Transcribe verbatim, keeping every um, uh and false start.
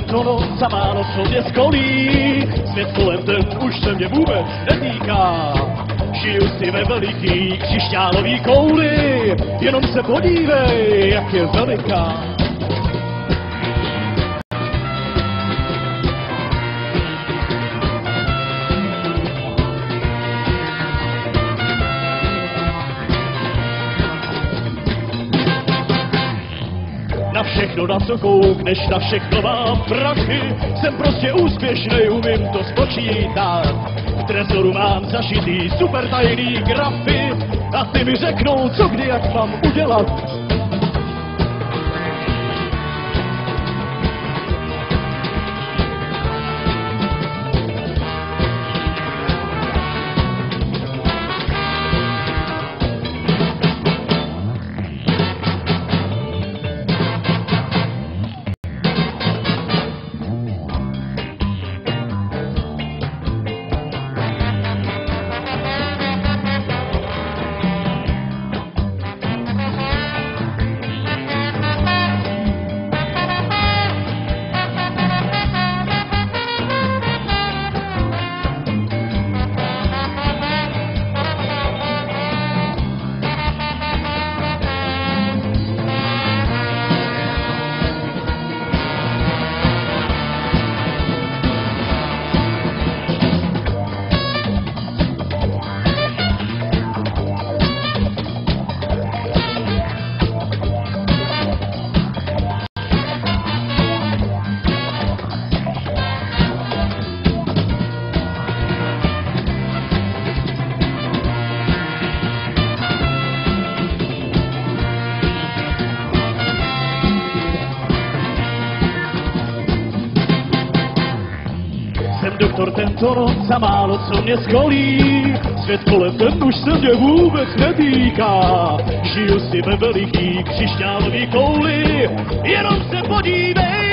tento noc a málo co mě skolí. Svět kolem ten už se mě vůbec netýká. Žiju si ve veliký křišťálový kouli, jenom se podívej, jak je veliká. Na všechno, na co koukneš, na všechno mám prachy. Jsem prostě úspěšnej, umím to spočítat. V trezoru mám zašitý super tajný grafy. A ty mi řeknou, co kdy, jak mám udělat. Jsem doktor tento noc a málo co mě skolí. Svět kolem ten už se mě vůbec netýká. Žiju si ve veliký křišťálový kouli, jenom se podívej,